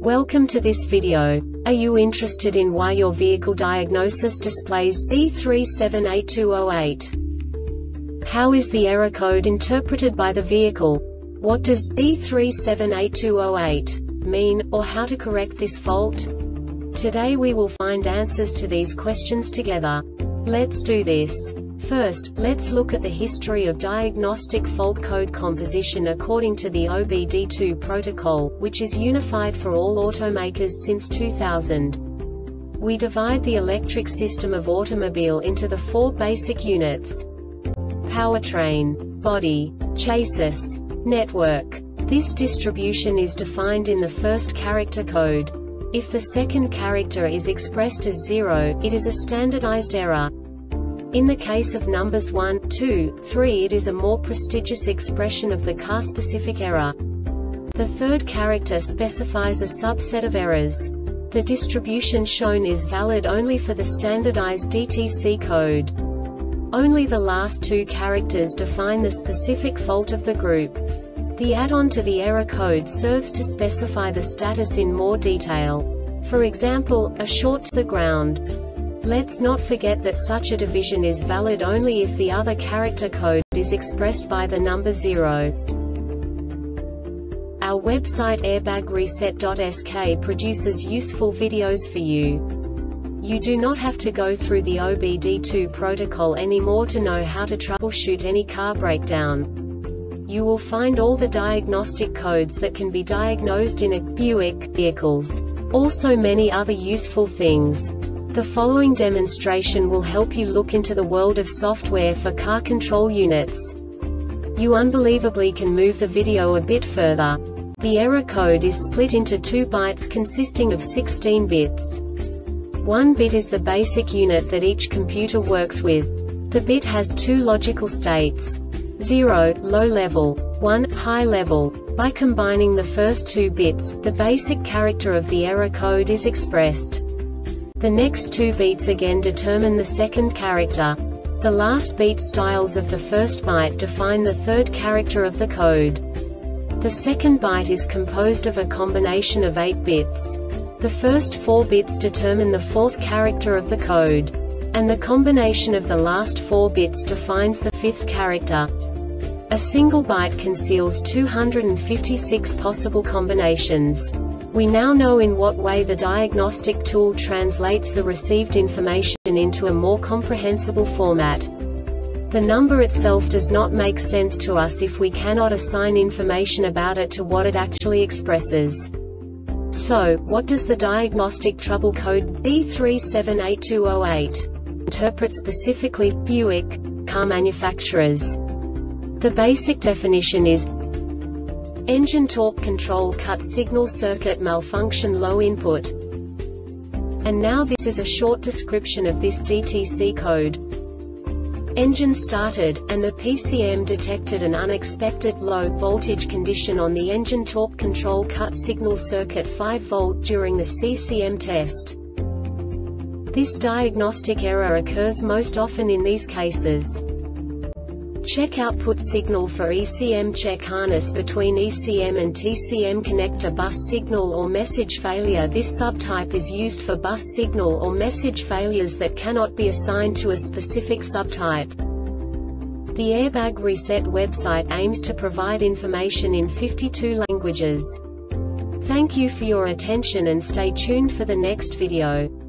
Welcome to this video. Are you interested in why your vehicle diagnosis displays B378208? How is the error code interpreted by the vehicle? What does B378208 mean, or how to correct this fault? Today we will find answers to these questions together. Let's do this. First, let's look at the history of diagnostic fault code composition according to the OBD2 protocol, which is unified for all automakers since 2000. We divide the electric system of automobile into the four basic units: powertrain, body, chassis, network. This distribution is defined in the first character code. If the second character is expressed as 0, it is a standardized error. In the case of numbers 1, 2, 3, it is a more prestigious expression of the car-specific error. The third character specifies a subset of errors. The distribution shown is valid only for the standardized DTC code. Only the last two characters define the specific fault of the group. The add-on to the error code serves to specify the status in more detail. For example, a short to the ground. Let's not forget that such a division is valid only if the other character code is expressed by the number 0. Our website airbagreset.sk produces useful videos for you. You do not have to go through the OBD2 protocol anymore to know how to troubleshoot any car breakdown. You will find all the diagnostic codes that can be diagnosed in a Buick vehicles. Also many other useful things. The following demonstration will help you look into the world of software for car control units. You unbelievably can move the video a bit further. The error code is split into 2 bytes consisting of 16 bits. 1 bit is the basic unit that each computer works with. The bit has 2 logical states: 0, low level, 1, high level. By combining the first 2 bits, the basic character of the error code is expressed. The next 2 beats again determine the second character. The last beat styles of the first byte define the third character of the code. The second byte is composed of a combination of 8 bits. The first 4 bits determine the fourth character of the code. And the combination of the last 4 bits defines the fifth character. A single byte conceals 256 possible combinations. We now know in what way the diagnostic tool translates the received information into a more comprehensible format. The number itself does not make sense to us if we cannot assign information about it to what it actually expresses. So, what does the diagnostic trouble code B378208 interpret specifically for Buick car manufacturers? The basic definition is engine torque control cut signal circuit malfunction low input. And now this is a short description of this DTC code. Engine started, and the PCM detected an unexpected low voltage condition on the engine torque control cut signal circuit 5 volt during the CCM test. This diagnostic error occurs most often in these cases: check output signal for ECM, check harness between ECM and TCM connector bus signal or message failure. This subtype is used for bus signal or message failures that cannot be assigned to a specific subtype. The Airbag Reset website aims to provide information in 52 languages. Thank you for your attention and stay tuned for the next video.